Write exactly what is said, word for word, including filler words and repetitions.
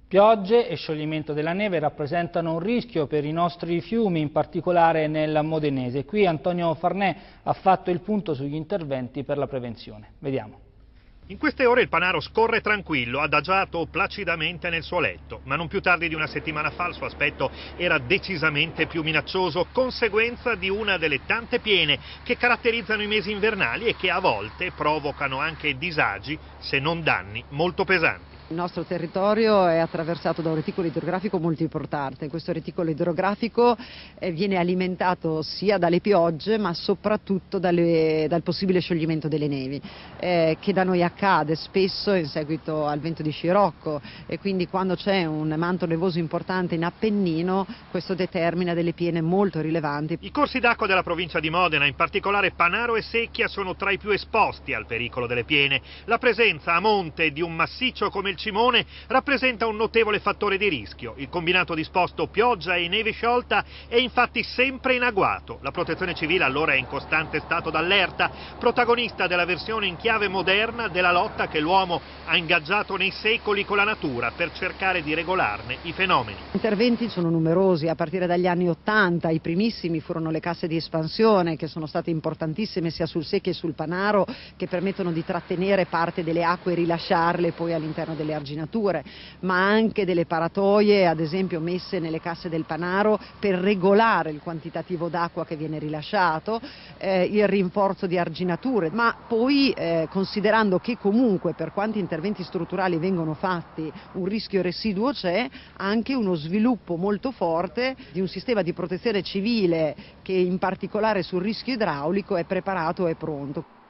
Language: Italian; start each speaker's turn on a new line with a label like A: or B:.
A: Piogge e scioglimento della neve rappresentano un rischio per i nostri fiumi, in particolare nel Modenese. Qui Antonio Farnè ha fatto il punto sugli interventi per la prevenzione. Vediamo.
B: In queste ore il Panaro scorre tranquillo, adagiato placidamente nel suo letto, ma non più tardi di una settimana fa il suo aspetto era decisamente più minaccioso, conseguenza di una delle tante piene che caratterizzano i mesi invernali e che a volte provocano anche disagi, se non danni, molto pesanti.
C: Il nostro territorio è attraversato da un reticolo idrografico molto importante. Questo reticolo idrografico eh, viene alimentato sia dalle piogge ma soprattutto dalle, dal possibile scioglimento delle nevi eh, che da noi accade spesso in seguito al vento di scirocco, e quindi quando c'è un manto nevoso importante in Appennino questo determina delle piene molto rilevanti.
B: I corsi d'acqua della provincia di Modena, in particolare Panaro e Secchia, sono tra i più esposti al pericolo delle piene. La presenza a monte di un massiccio come il Cimone rappresenta un notevole fattore di rischio. Il combinato disposto pioggia e neve sciolta è infatti sempre in agguato. La Protezione Civile allora è in costante stato d'allerta, protagonista della versione in chiave moderna della lotta che l'uomo ha ingaggiato nei secoli con la natura per cercare di regolarne i fenomeni.
C: Gli interventi sono numerosi, a partire dagli anni Ottanta. I primissimi furono le casse di espansione, che sono state importantissime sia sul Secchia che sul Panaro, che permettono di trattenere parte delle acque e rilasciarle poi all'interno delle arginature, ma anche delle paratoie, ad esempio messe nelle casse del Panaro per regolare il quantitativo d'acqua che viene rilasciato, eh, il rinforzo di arginature, ma poi eh, considerando che comunque per quanti interventi strutturali vengono fatti un rischio residuo c'è, anche uno sviluppo molto forte di un sistema di protezione civile che in particolare sul rischio idraulico è preparato e pronto.